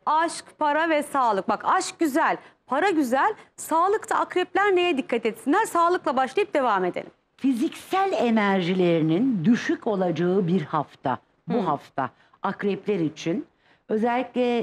aşk, para ve sağlık. Bak aşk güzel, para güzel. Sağlıkta akrepler neye dikkat etsinler? Sağlıkla başlayıp devam edelim. Fiziksel enerjilerinin düşük olacağı bir hafta. Bu hafta akrepler için özellikle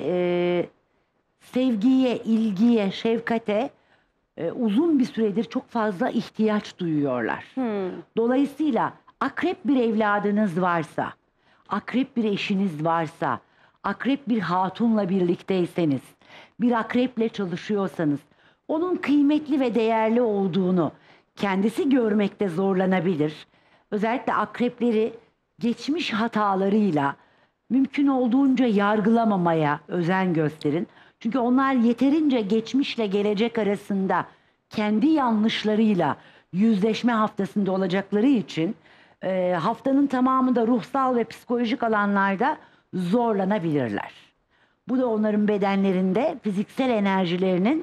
sevgiye, ilgiye, şefkate uzun bir süredir çok fazla ihtiyaç duyuyorlar. Dolayısıyla akrep bir evladınız varsa, akrep bir eşiniz varsa, akrep bir hatunla birlikteyseniz, bir akreple çalışıyorsanız, onun kıymetli ve değerli olduğunu kendisi görmekte zorlanabilir. Özellikle akrepleri geçmiş hatalarıyla mümkün olduğunca yargılamamaya özen gösterin. Çünkü onlar yeterince geçmişle gelecek arasında kendi yanlışlarıyla yüzleşme haftasında olacakları için haftanın tamamı da ruhsal ve psikolojik alanlarda zorlanabilirler. Bu da onların bedenlerinde fiziksel enerjilerinin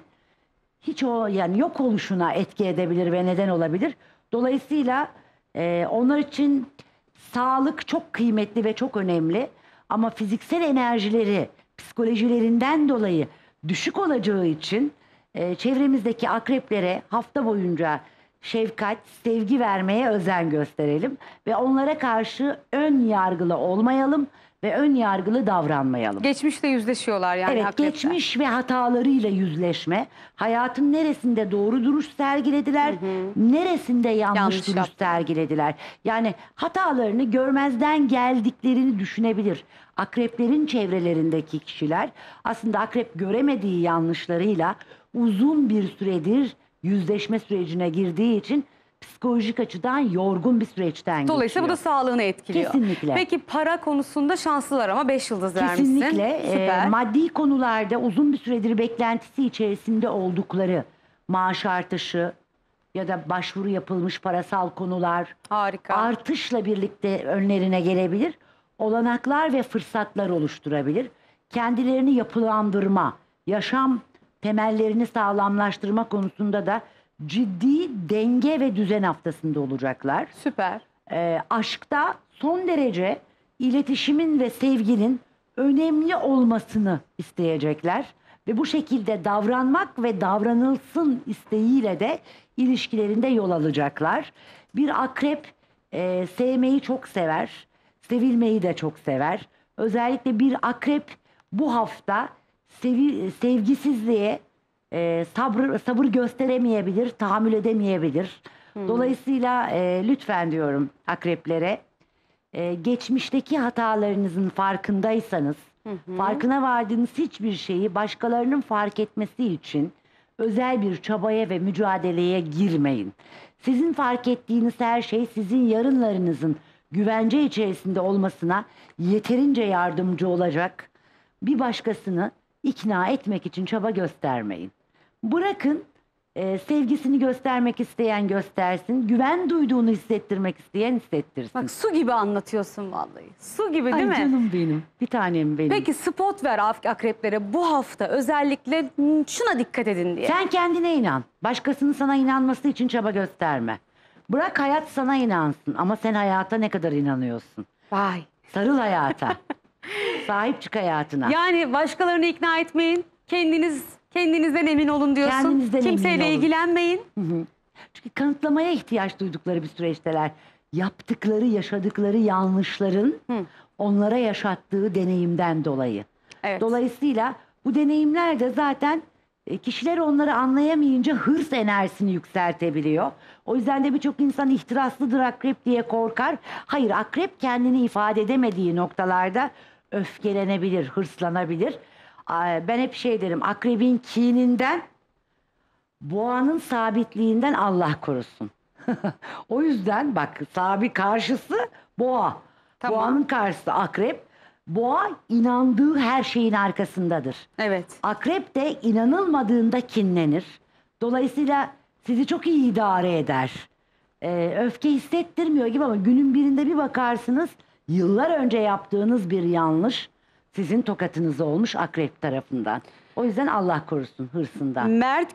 hiç yani yok oluşuna etki edebilir ve neden olabilir. Dolayısıyla onlar için sağlık çok kıymetli ve çok önemli. Ama fiziksel enerjileri psikolojilerinden dolayı düşük olacağı için çevremizdeki akreplere hafta boyunca şefkat, sevgi vermeye özen gösterelim. Ve onlara karşı ön yargılı olmayalım ve ön yargılı davranmayalım. Geçmişle yüzleşiyorlar yani Evet, akrepler. geçmiş ve hatalarıyla yüzleşme. Hayatın neresinde doğru duruş sergilediler, neresinde yanlış duruş yaptılar. sergilediler. Yani hatalarını görmezden geldiklerini düşünebilir. Akreplerin çevrelerindeki kişiler aslında akrep göremediği yanlışlarıyla uzun bir süredir yüzleşme sürecine girdiği için psikolojik açıdan yorgun bir süreçten Dolayısıyla bu da geçiyor. sağlığını etkiliyor. Kesinlikle. Peki para konusunda şanslılar ama 5 yıldız vermişsin. Kesinlikle. Süper. Maddi konularda uzun bir süredir beklentisi içerisinde oldukları maaş artışı ya da başvuru yapılmış parasal konular Harika. artışla birlikte önlerine gelebilir. Olanaklar ve fırsatlar oluşturabilir. Kendilerini yapılandırma, yaşam temellerini sağlamlaştırma konusunda da ciddi denge ve düzen haftasında olacaklar. Süper. Aşkta son derece iletişimin ve sevginin önemli olmasını isteyecekler. Ve bu şekilde davranmak ve davranılsın isteğiyle de ilişkilerinde yol alacaklar. Bir akrep sevmeyi çok sever, sevilmeyi de çok sever. Özellikle bir akrep bu hafta sevgisizliğe sabır gösteremeyebilir, tahammül edemeyebilir. Dolayısıyla lütfen diyorum akreplere, geçmişteki hatalarınızın farkındaysanız, farkına vardığınız hiçbir şeyi başkalarının fark etmesi için özel bir çabaya ve mücadeleye girmeyin. Sizin fark ettiğiniz her şey sizin yarınlarınızın güvence içerisinde olmasına yeterince yardımcı olacak. Bir başkasını ikna etmek için çaba göstermeyin. Bırakın sevgisini göstermek isteyen göstersin, güven duyduğunu hissettirmek isteyen hissettirsin. Bak su gibi anlatıyorsun vallahi. Su gibi değil Ay mi? canım benim, bir tanem benim. Peki spot ver akreplere bu hafta özellikle şuna dikkat edin diye. Sen kendine inan. Başkasının sana inanması için çaba gösterme. Bırak hayat sana inansın ama sen hayata ne kadar inanıyorsun? Vay. Sarıl hayata. Sahip çık hayatına. Yani başkalarını ikna etmeyin. Kendinizden emin olun diyorsun. Kendinizden emin Kimseyle olun. ilgilenmeyin. Çünkü kanıtlamaya ihtiyaç duydukları bir süreçteler. Yaptıkları, yaşadıkları yanlışların onlara yaşattığı deneyimden dolayı. Evet. Dolayısıyla bu deneyimler de zaten kişiler onları anlayamayınca hırs enerjisini yükseltebiliyor. O yüzden de birçok insan ihtiraslıdır akrep diye korkar. Hayır, akrep kendini ifade edemediği noktalarda öfkelenebilir, hırslanabilir. Ben hep şey derim, akrebin kininden, boğanın sabitliğinden Allah korusun. O yüzden bak, sabit karşısı boğa. Tamam. Boğanın karşısı akrep. Boğa inandığı her şeyin arkasındadır. Evet. Akrep de inanılmadığında kinlenir. Dolayısıyla sizi çok iyi idare eder. Öfke hissettirmiyor gibi ama günün birinde bir bakarsınız yıllar önce yaptığınız bir yanlış sizin tokatınız olmuş akrep tarafından. O yüzden Allah korusun hırsından. Mert